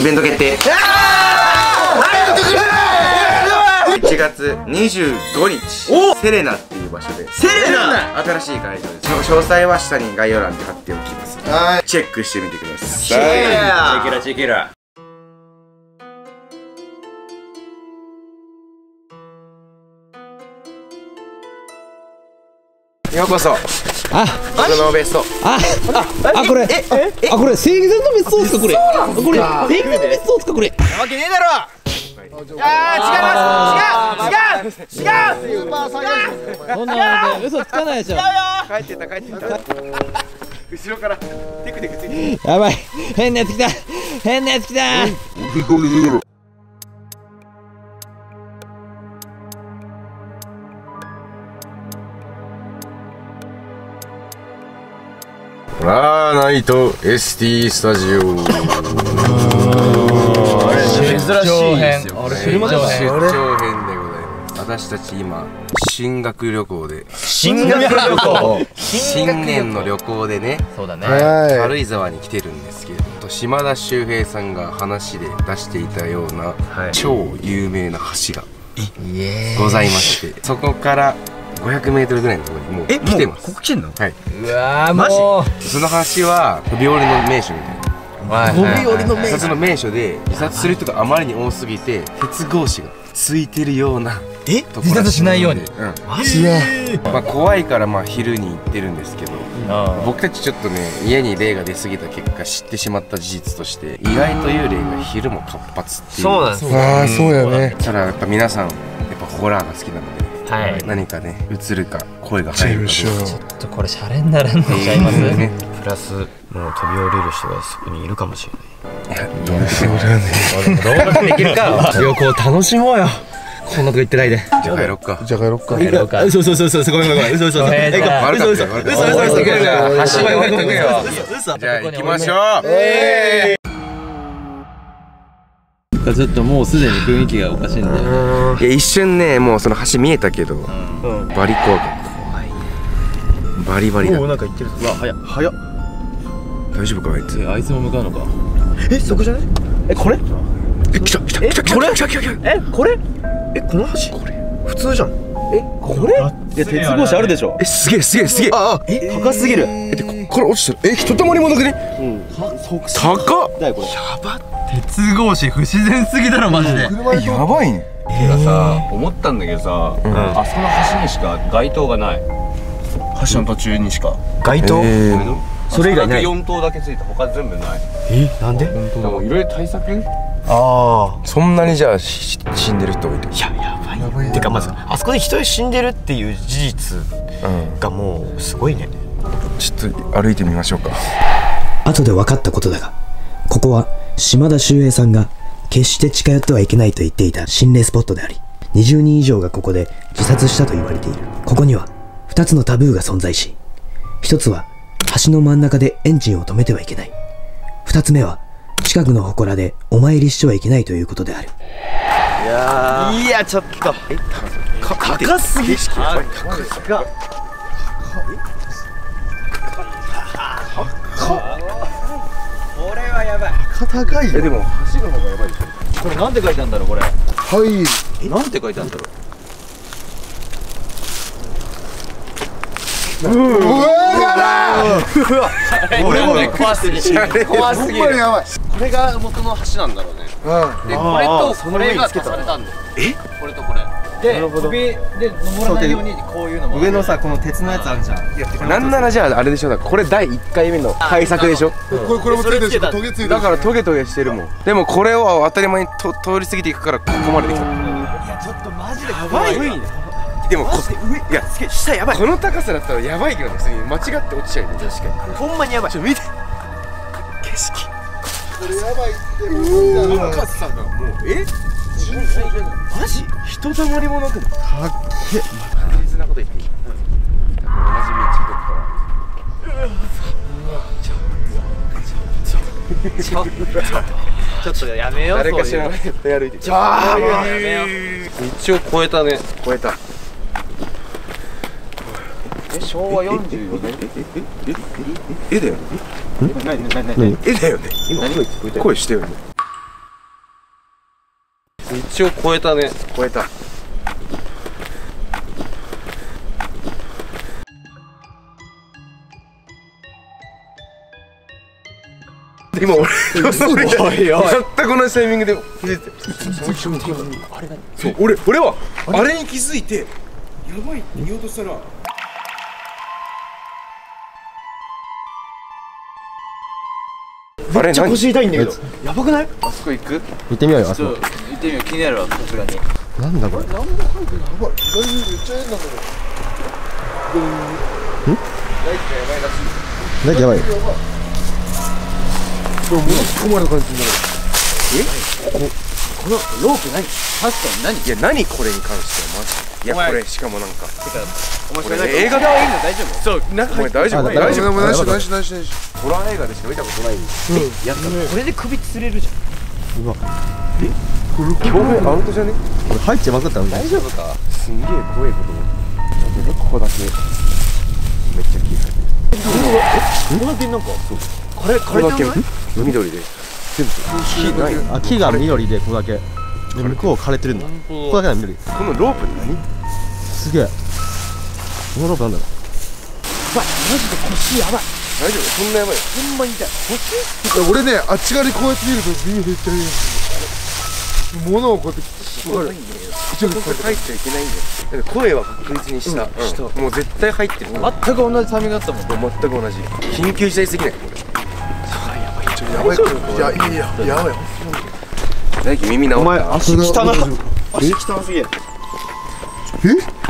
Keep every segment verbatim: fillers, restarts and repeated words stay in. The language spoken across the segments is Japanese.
イベント決定。いちがつにじゅうごにち、セレナっていう場所でセレナ新しい会場です。その詳細は下に概要欄で貼っておきます。はい、チェックしてみてください。 チェケラチェケラ。 ようこそ。あ、僕の別荘。あ、 あ、これ、え、あ、これ正義さんの別荘ですかこれ。これ正義さんの別荘ですかこれ。 なわけねえだろ。いやー、違います。違う、違う、違う。スーパーサイヤ人。 そんなので嘘つかないでしょ。 帰ってた、帰ってた。後ろからテクテクついて。 やばい、変なやつ来た。変なやつ来た。 ラーナイト エスティー スタジオ。 珍しいですよ。 出張編でございます。私たち今進学旅行で新学旅行新年の旅行でね、 そうだね、 軽井沢に来てるんですけれども、島田秀平さんが話で出していたような超有名な橋がございまして、そこからごひゃくメートルぐらいのところにもう来てます。 ここ来てんの？ はい。 うわー、もうその橋は飛び降りの名所みたいな。 飛び降りの名所。 その名所で自殺する人があまりに多すぎて鉄格子がついてるような。 え？自殺しないように。 うん。 マジで？ まあ怖いからまあ昼に行ってるんですけど、僕たちちょっとね家に霊が出過ぎた結果知ってしまった事実として、意外と幽霊が昼も活発っていう。 そうなんです。 ああそうやね。ただやっぱ皆さんやっぱホラーが好きなので。 はい、 何かね映るか声が入るかどうか。 ちょっとこれシャレにならんのちゃいます？プラスもう飛び降りる人がそこにいるかもしれない。いやどうしようだよね。どうできるか。旅行楽しもうよ。こんなとこ行ってないで。じゃあ帰ろっか。じゃあ帰ろっか。帰ろっか。そうそうそうそう。ごめんごめん。嘘嘘嘘。え、悪かったよ。嘘嘘嘘。嘘嘘嘘。橋はやめとくよ。嘘。 じゃあ行きましょう。 ええ。 ちょっともうすでに雰囲気がおかしいんだよ。 いや一瞬ねもうその橋見えたけど、バリ怖かった。バリバリだ。 おおなんか行ってる。うわ早っ早っ。 大丈夫かあいつ。 あいつも向かうのか。 えそこじゃない？えこれ？ え来た来た来た来た来た来た来た。 えこれ？えこの橋？これ普通じゃん。えこれ？いや鉄格子あるでしょ。 えすげえすげえすげえ。ああえ高すぎる。 えでここから落ちてる。えひとたまりもなくね。うん。高っ。 だよこれ。やば。 鉄格子不自然すぎだろマジで。 やばいね。 てかさ、思ったんだけどさ、あそこの橋にしか街灯がない。橋の途中にしか街灯？それ以外ない。 よん灯だけついて他全部ない。 えなんで？ いろいろ対策？ ああそんなにじゃあ死んでる人がいて。 いややばい。てかまずあそこで人が死んでるっていう事実がもうすごいね。 ちょっと歩いてみましょうか。 後で分かったことだが、ここは島田秀平さんが決して近寄ってはいけないと言っていた心霊スポットであり、にじゅうにん以上がここで自殺したと言われている。ここにはふたつのタブーが存在し、ひとつは橋の真ん中でエンジンを止めてはいけない。ふたつめは近くの祠でお参りしてはいけないということである。 いやーいやちょっと高すぎ。高い高い高い。これはやばい。 高い。えでも橋の方がやばいでしょ。 これなんて書いてあるんだろうこれ。 はい。 えなんて書いてあるんだろう。 うわー俺も怖すぎる。怖すぎる。これが元の橋なんだろうね。でこれとこれが足されたんだよ。えこれとこれで飛びで登らないようにこういうのも上のさこの鉄のやつあるじゃん。 なんならじゃああれでしょ。だからこれだいいっかいめの対策でしょ。 これこれもついてるしトゲついてる。 だからトゲトゲしてるもん。でもこれを当たり前にと通り過ぎていくからここまでできた。 いやちょっとマジでやばいね。 でもこいや下やばい。この高さだったらやばいけどね。普通に間違って落ちちゃうね。確かにほんまにやばい。 ちょ見て景色。これやばいってもう高さがもうえマジひとたまりもなくない？かっけ。確実なこと言っていい？同じ道どっかちょっとちょっとやめよう。 誰か知らない人歩いて。 じゃあやめよう。 一応超えたね。 超えた。 え昭和よんじゅうよねん。 えええええだよね。 何何何えだよね。今声してよね。 一応超えたね。 超えた。今俺全く同じタイミングで触れてそう俺俺はあれに気づいてやばいって言おうとしたらめっちゃ腰痛いんだけど。やばくない？ あそこ行く？ 行ってみようよ。あそちょっと行ってみよう。気になるわ、さすがに。 なんだこれ。 何も書いてない。やばい。左めっちゃ変なんだけど。 ん？大輝やばい。 やばい。これものすごいな感じになる。え？こここのロープ何？ 確かに何？ いや何これに関してはマジで。いやこれしかもなんか。 てか、お前これそれ映画がいいの大丈夫？ そうなんかお前大丈夫？ あ大丈夫？ ナイスナイスナイスナイス。 ホラー映画でしか見たことないんです。 やったこれで首つれるじゃん。 うわ。 強面アウトじゃね？ これ入っちゃまくったの。 大丈夫か？すんげえ怖いこと思ってここだけめっちゃ気が入ってる。 ここだけなんかこれこれだけ緑で全部木ない。 あ、木が緑でここだけ。で向こう枯れてるんだ。ここだけなの緑。 このロープ何？ すげえ。このロープなんだろう。 うわマジで腰やばい。 大丈夫？そんなやばい？ ほんまに痛い。 俺ねあっち側にこうやって見ると耳めっちゃいいんですよ。物をこうやってわかる。 ここ入っちゃいけないんだよ。声は確実にした。もう絶対入ってる。 全く同じタイミングだったもん。 全く同じ。緊急事態すぎないこれ。 やばい。いやいいややばい。 大輝耳治った？ 足汚な。足汚すぎる。 え？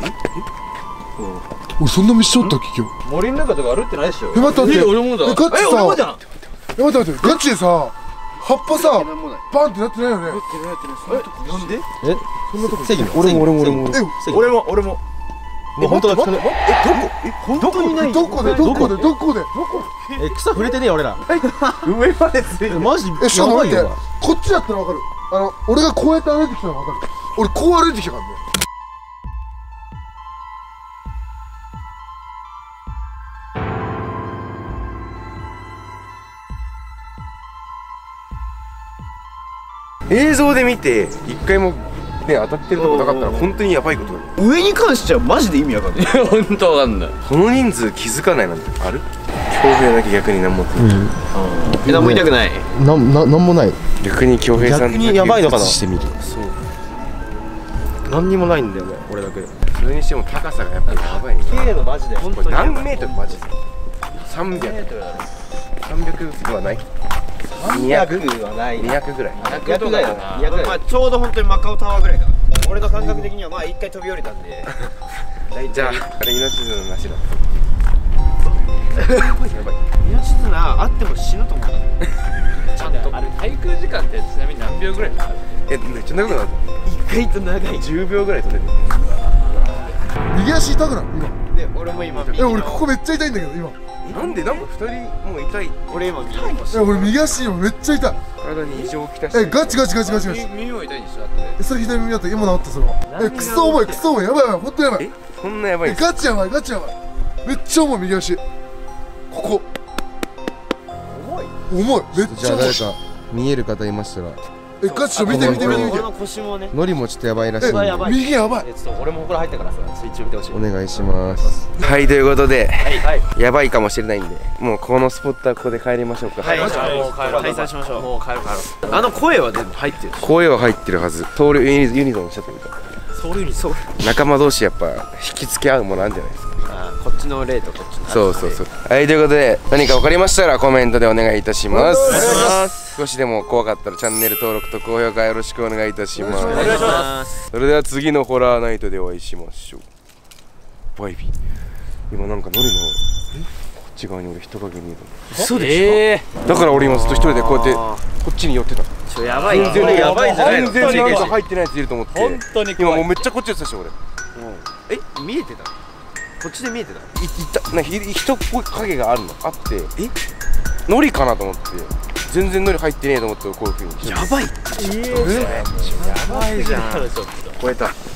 俺そんな道通ったっけ今日。 森の中とか歩ってないでしょ。 え待って待って。 え俺もだ。 えガチさ。 え俺もじゃん。 え待って待ってガチでさ葉っぱさバンってなってないよね。 なんで？ え、そんなとこ。正義の。俺も俺も俺も。 え俺も俺も。 え、本当だ。 えどこ？えどこでどこでどこで？ え、草触れてねえよ俺ら。 上までついえ、マジ。 えしかも待ってやばいよこっちだったらわかる。あの俺がこうやって歩いてきたのわかる。俺こう歩いてきたからね。 映像で見て一回もね当たってるとこなかったら本当にやばいことだよ。 上に関してはマジで意味わかんない。 本当わかんない。 この人数気づかないなんてある？恭平だけ逆に何も。 何も言いたくない。 な、な、なんもない。 逆に恭平さん逆にやばいのかな。 してみる。 そう。何にもないんだよね、俺だけ。 それにしても高さがやっぱりやばいね。 綺麗のマジで。本これ何メートルマジで？三百。三百はない？二百はない。 二百ぐらい。 にひゃくぐらいだな。にひゃくぐらい。まあちょうど本当にマカオタワーぐらいだ。俺の感覚的にはまあ一回飛び降りたんで。 じゃああれ命綱のなしだ。 やばいやばい。命綱あっても死ぬと思う。 ちゃんとあれ滞空時間ってちなみに何秒ぐらい？ えめっちゃ長くなった。 意外と長い。 十秒ぐらい飛んでる。 右足痛くない今。 で俺も今。 え俺ここめっちゃ痛いんだけど今。 なんでなんか二人もう痛い。 俺今右。 え俺右足今めっちゃ痛い。 体に異常をきたし。 えガチガチガチガチガチ。 耳も痛いんでしょだって。 えそれ左耳だった今治ったそれは。えクソ重いクソ重いやばいやばい本当やばい。 えそんなやばいえんですか？ ガチやばいガチやばい。めっちゃ重い右足。ここ。重い。重いめっちゃ重い。 か見える方いましたら。 えガチちょ見て見て見て見て。 俺の腰もね。 ノリもちょっとやばいらしいんでやばい。 右やばい。 えちょっと俺もここ入ったからさ、一応見てほしい。 お願いします。はいということで、 はいはい。 やばいかもしれないんで、もうこのスポットはここで帰りましょうか。 はい。もう帰ろう。解散しましょう。もう帰ろう帰ろう。あの声は全部入ってる。 声は入ってるはず。ソウルユニユニゾンしたというか、 ソウルユニゾン。 仲間同士やっぱ引き付け合うものあるんじゃないですか。 あこっちの例とこっちの。 そうそうそう。はいということで、何か分かりましたらコメントでお願いいたします。 お願いします。 少しでも怖かったらチャンネル登録と高評価よろしくお願いいたします。 お願いします。 それでは次のホラーナイトでお会いしましょう。バイビー。今なんかノリのこっち側に俺人影見えた。 嘘でしょ。 だから俺今ずっと一人でこうやってこっちに寄ってた。 ちょやばい。 全然やばいんじゃないの。 全然なんか入ってないやついると思って。 本当に今もうめっちゃこっち寄ってたし俺。 え見えてた。こっちで見えてた。 いったなひ人っぽい影があるのあってえノリかなと思って全然ノリ入ってねえと思ってこういうふうに。 やばい。ええ。やばいじゃん。 超えた。